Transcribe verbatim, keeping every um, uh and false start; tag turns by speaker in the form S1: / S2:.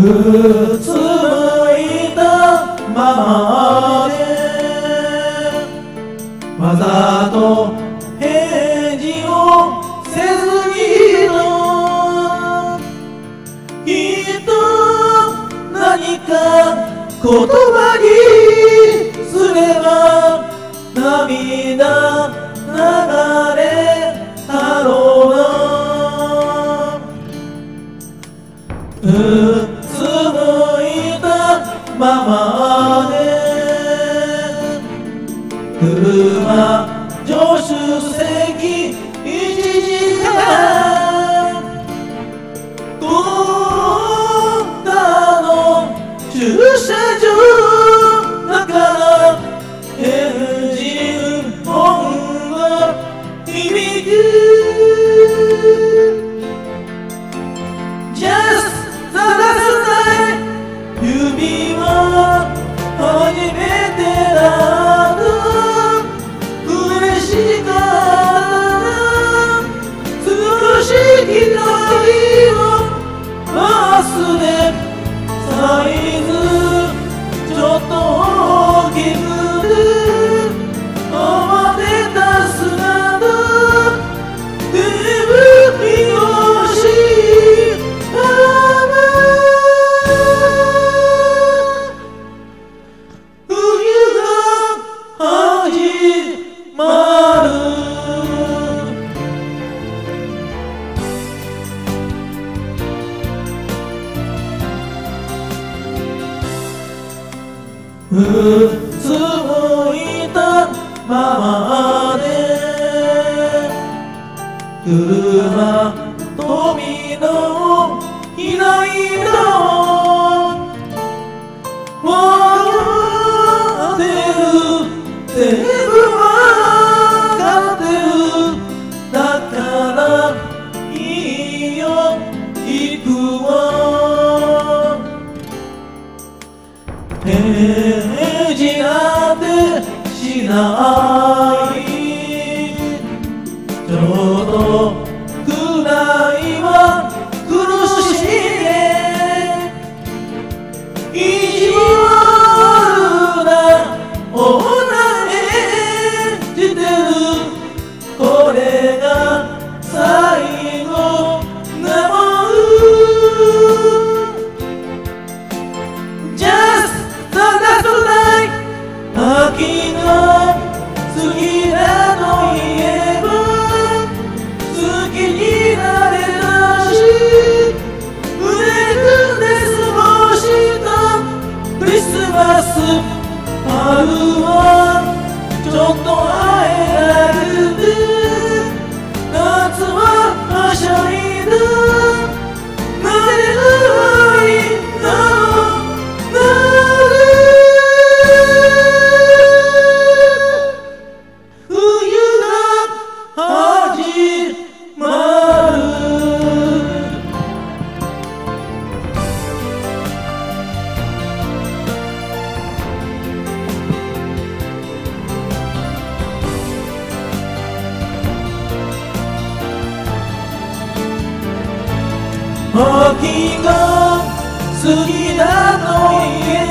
S1: うつむいたままでわざと返事をせずにときっと何か言葉にすれば涙流れたろうな。うつむいたままで車助手席いちじかんゴンダの駐車場だからエンジン音が響く Just the last night 指は初めてだと嬉しかった少し期待を忘れサイズちょっと大きく慌てた姿眠りをしたま冬が始まるうつむいたままで車扉を開いたわかってる全部わかってるだからいいよ行くわ返事なんてしないちょうどくらいは苦しいね意地悪な女演じてるこれが最後なもん Just the last night 秋が好きだと言えば好きになれたし腕組んで過ごしたクリスマス春はちょっと会えないで夏ははしゃいだ慣れないななる冬が始まる秋が好きだと言え